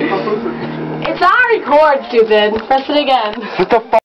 It's not record, stupid. Press it again. What the fuck?